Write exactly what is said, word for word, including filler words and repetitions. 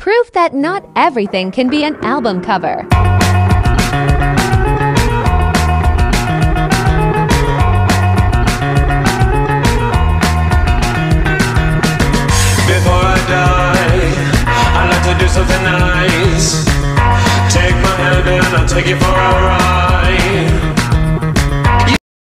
Proof that not everything can be an album cover.